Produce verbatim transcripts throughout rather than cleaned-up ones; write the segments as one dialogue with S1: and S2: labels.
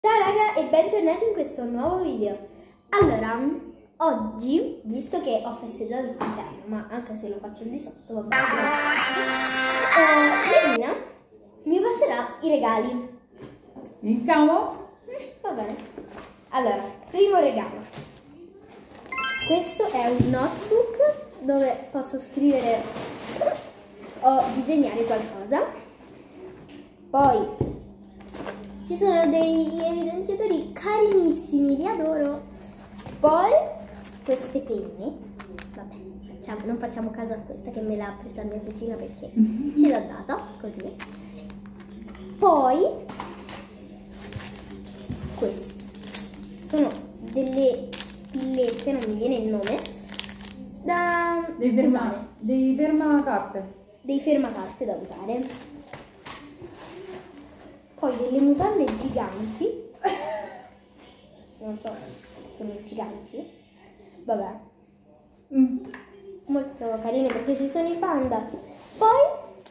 S1: Ciao raga e bentornati in questo nuovo video. Allora, oggi, visto che ho festeggiato il compleanno, ma anche se lo faccio di sotto, va bene, eh, Melina mi passerà i regali.
S2: Iniziamo?
S1: Eh, va bene. Allora, primo regalo. Questo è un notebook dove posso scrivere o disegnare qualcosa. Poi ci sono degli evidenziatori carinissimi, li adoro. Poi queste penne, vabbè, facciamo, non facciamo caso a questa che me l'ha presa mia cugina perché ce l'ho data, così. Poi queste sono delle spillette, non mi viene il nome, da
S2: Dei
S1: usare.
S2: ferma, dei fermacarte.
S1: Dei fermacarte da usare. Poi delle mutande giganti, non so, sono giganti, vabbè,
S2: Mm.
S1: molto carine perché ci sono i panda. Poi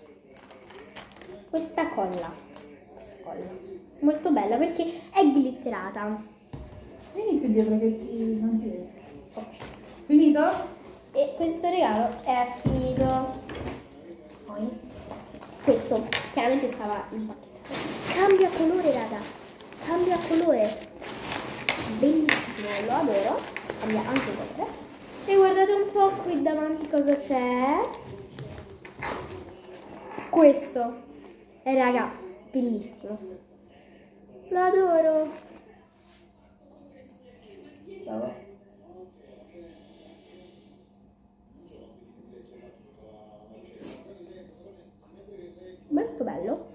S1: questa colla, questa colla, molto bella perché è glitterata.
S2: Vieni più dietro che ti non ti vedo.
S1: Ok.
S2: Finito?
S1: E questo regalo è finito. Poi questo chiaramente stava impacchettato. Cambia colore raga, cambia colore, bellissimo, lo adoro, cambia anche colore. E guardate un po' qui davanti cosa c'è. Questo è raga, bellissimo, lo adoro. Vabbè. Molto bello.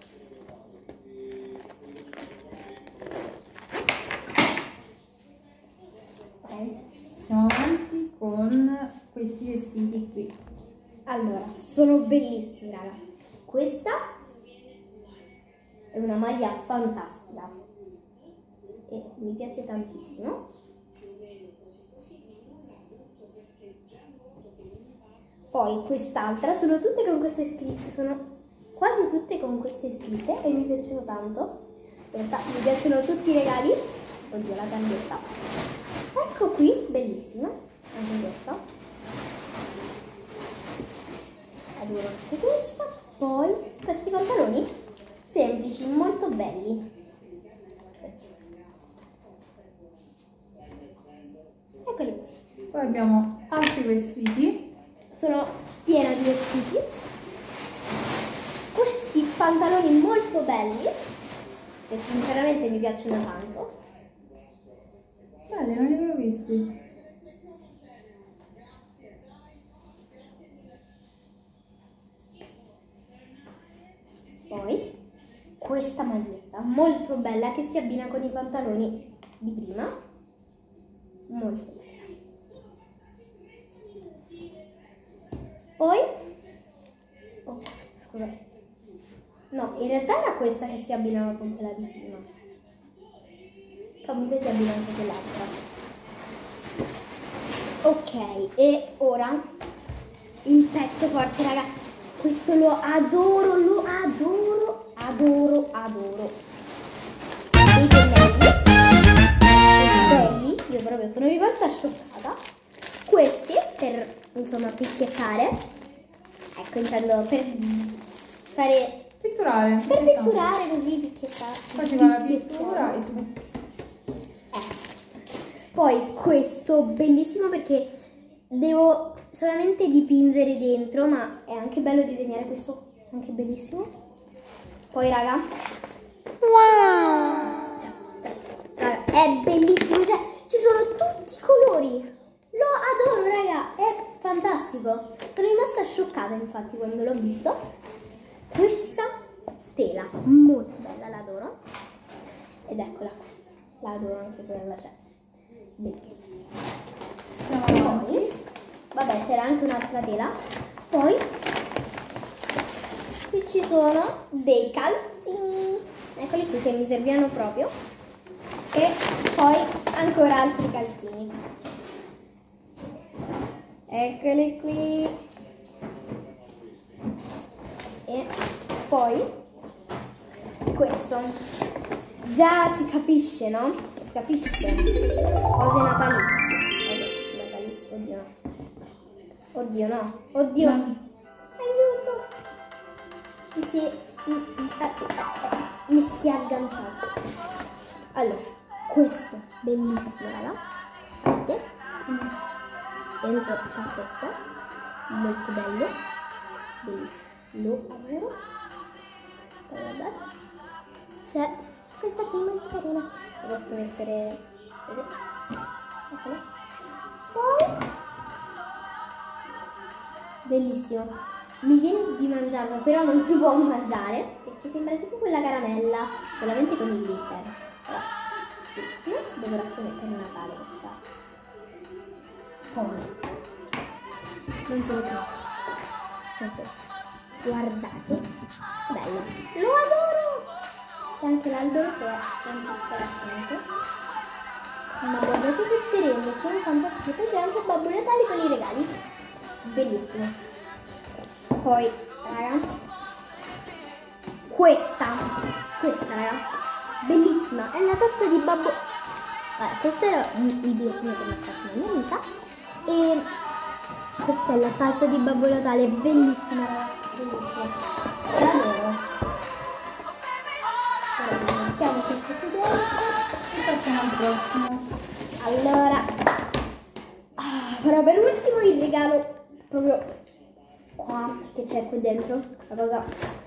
S2: Siamo avanti con questi vestiti qui.
S1: Allora, sono bellissimi, raga. Questa è una maglia fantastica e mi piace tantissimo. Poi quest'altra, sono tutte con queste scritte, sono quasi tutte con queste scritte e mi piacciono tanto. In realtà mi piacciono tutti i regali. Oddio, la taglietta. Ecco qui, bellissima, anche questa. Adoro anche questa. Poi questi pantaloni semplici, molto belli. Eccoli qui.
S2: Poi abbiamo altri vestiti.
S1: Sono piena di vestiti. Questi pantaloni molto belli, che sinceramente mi piacciono tanto.
S2: Belli, non li avevo visti.
S1: Poi questa maglietta molto bella che si abbina con i pantaloni di prima, molto bella. Poi oh, scusate, no, in realtà era questa che si abbinava con quella di prima, comunque si abbina anche quell'altra. Ok, e ora il pezzo forte raga, questo lo adoro, lo adoro, adoro, adoro. Dei pennelli belli, io proprio sono rimasta scioccata. Questi per, insomma, picchiettare, ecco, intendo per fare,
S2: Pitturare.
S1: per pitturare così, picchiettare.
S2: Poi ci va la pittura e tu.
S1: Poi questo bellissimo perché devo solamente dipingere dentro, ma è anche bello disegnare, questo anche bellissimo. Poi raga, wow, cioè, cioè, raga, è bellissimo, cioè ci sono tutti i colori, lo adoro raga, è fantastico. Sono rimasta scioccata infatti quando l'ho visto. Questa tela molto bella, l'adoro, ed eccola qua, l'adoro anche quella, cioè bellissima. Poi, vabbè, c'era anche un'altra tela. Poi qui ci sono dei calzini, eccoli qui che mi servivano proprio, e poi ancora altri calzini, eccoli qui. E poi questo Già si capisce, no? Si capisce. Cose natalizie. Cose natalizie. Oddio no. Oddio no. Oddio.
S2: No.
S1: Aiuto. Mi si, mi, mi si è agganciato. Allora, questo bellissimo, raga. Vedete? Dentro c'è questo. Molto bello. Bellissimo. Lo apro. Poi vabbè. C'è questa qui molto carina. Lo posso mettere. Eccola. Poi. Bellissimo. Mi viene di mangiarlo, però non si può mangiare perché sembra tipo quella caramella, solamente con il glitter. Però, bellissimo. Decorazione per Natale questa. Come? Non se lo trovo. Non so. Guardate. Bello. Lo adoro! C'è anche l'albero che è tanto interessante. Ma guardate queste rene, sono fantastiche. C'è anche Babbo Natale con i regali. Bellissimo. Poi, raga, questa, questa raga, bellissima, è la tazza di Babbo. Allora, questo era il bigliettino che mi ha fatto la mia amica. E questa è la tazza di Babbo Natale, bellissima, raga, bellissima. L'adoro. Ora mettiamo questo qui dentro
S2: E passiamo al prossimo.
S1: Allora, ah, però per ultimo il regalo proprio qua che c'è qui dentro, la cosa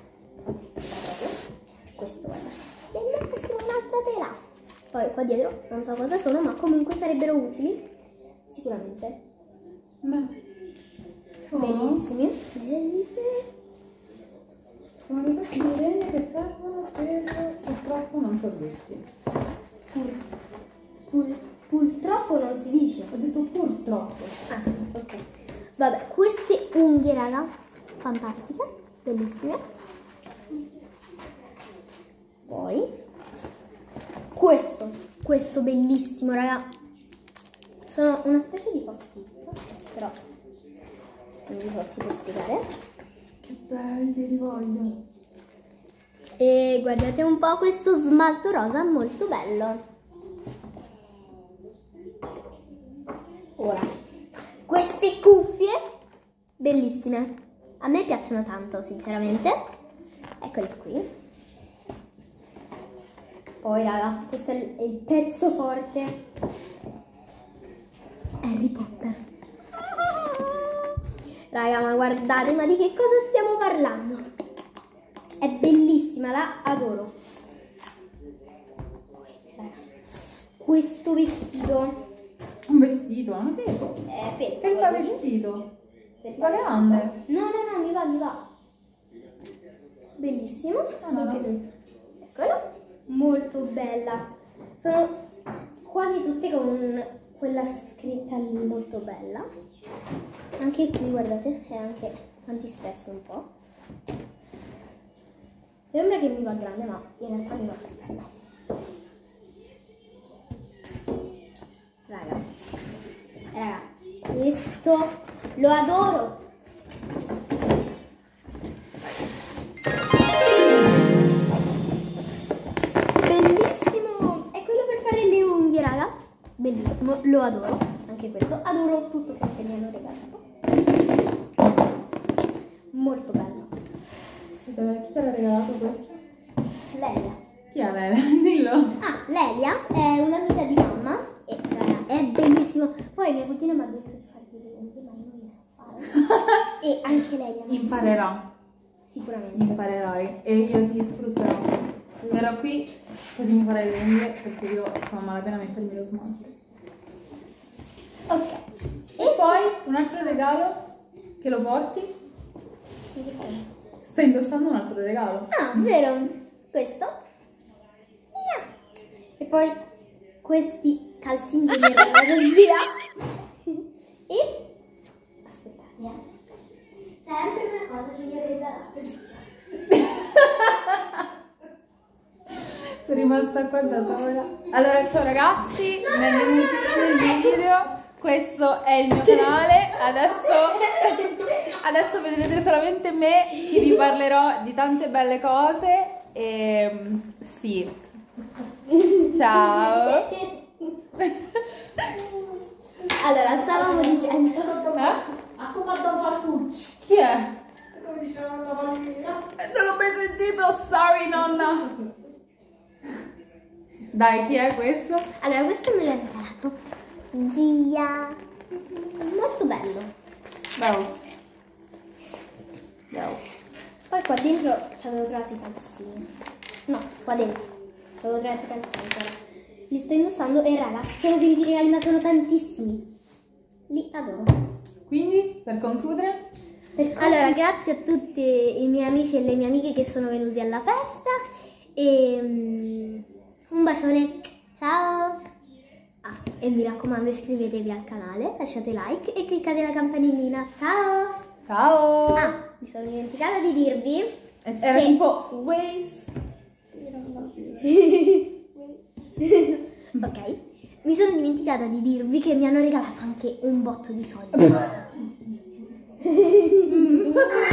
S1: questo, guarda, bellissimo, un'altra tela. Poi qua dietro non so cosa sono, ma comunque sarebbero utili sicuramente.
S2: Beh, sono
S1: Bellissimi, bellissimi.
S2: sono questi disegni che servono per purtroppo non sorvetti.
S1: Pur, pur, purtroppo non si dice.
S2: Ho detto purtroppo.
S1: Ah, ok. Vabbè, queste unghie, raga, fantastiche, bellissime. Poi questo, questo bellissimo, raga. Sono una specie di post-it, però non vi so tipo spiegare.
S2: Che belli, li voglio.
S1: E guardate un po' questo smalto rosa molto bello. Ora, queste cuffie bellissime, a me piacciono tanto sinceramente, eccole qui. Poi raga, questo è il, è il pezzo forte, Harry Potter. Raga, ma guardate, ma di che cosa stiamo parlando? È bellissima, la adoro. Raga, questo vestito
S2: Un vestito, una felpa.
S1: è felpa.
S2: Felpa
S1: guarda.
S2: vestito.
S1: Felpa
S2: Va grande.
S1: No, no, no, mi va, mi va. Bellissimo.
S2: Ah, no, no.
S1: Eccolo. Molto bella. Sono quasi tutte con quella scritta lì molto bella. Anche qui, guardate, è anche antistress un po'. Sembra che mi va grande, ma in realtà mi va perfetta. Raga, raga, questo lo adoro. Bellissimo, è quello per fare le unghie, raga. Bellissimo, lo adoro. Anche questo, adoro tutto quello che mi hanno regalato. Molto bello.
S2: Chi te l'ha regalato questo?
S1: Lelia.
S2: Chi è lei? Dillo.
S1: Ah, Lelia è un'amica di mamma e raga, è bellissimo. Poi mia cugina mi ha detto di fargli le unghie, ma io non le so fare. E anche lei ha
S2: Imparerà.
S1: sicuramente.
S2: Imparerai e io ti sfrutterò. Verrò qui così mi farai le unghie perché io sono malapena a mettermi lo smalto.
S1: Ok.
S2: E poi un altro regalo che lo porti?
S1: In che senso?
S2: Stai indossando un altro regalo.
S1: Ah, vero. Questo. Yeah. E poi questi calzini di zia. E aspettate, eh. Sempre una cosa che mi ha regalato.
S2: Sono rimasta qua da sola. Allora, ciao ragazzi, benvenuti nel mio video. Questo è il mio canale. Adesso, adesso vedrete solamente me che vi parlerò di tante belle cose. E sì, Ciao.
S1: Allora, stavamo dicendo...
S2: Eh?
S3: Ha comandato Marcucci.
S2: Chi è?
S3: Come diceva la Valentina.
S2: Eh, Non l'ho mai sentito, sorry nonna. Dai, chi è questo?
S1: Allora, questo me l'ha regalato zia. Molto bello.
S2: Bells. Bells.
S1: Poi qua dentro ci avevo trovato i calzini. No, qua dentro ci avevo trovato i calzini. Però. Li sto indossando e raga, sono finiti i regali, ma sono tantissimi. Li adoro.
S2: Quindi, per concludere?
S1: Per allora, grazie a tutti i miei amici e le mie amiche che sono venuti alla festa. E um, un bacione. Ciao. Ah, e mi raccomando, iscrivetevi al canale, lasciate like e cliccate la campanellina. Ciao.
S2: Ciao.
S1: Ah, mi sono dimenticata di dirvi.
S2: Era
S1: che...
S2: tipo wait.
S1: Ok, mi sono dimenticata di dirvi che mi hanno regalato anche un botto di soldi.